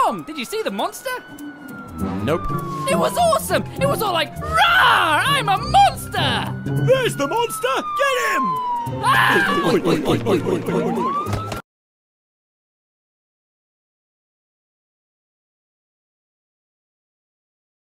Tom, did you see the monster? Nope. It was awesome! It was all like, "Rawr! I'm a monster!" There's the monster! Get him! Ah!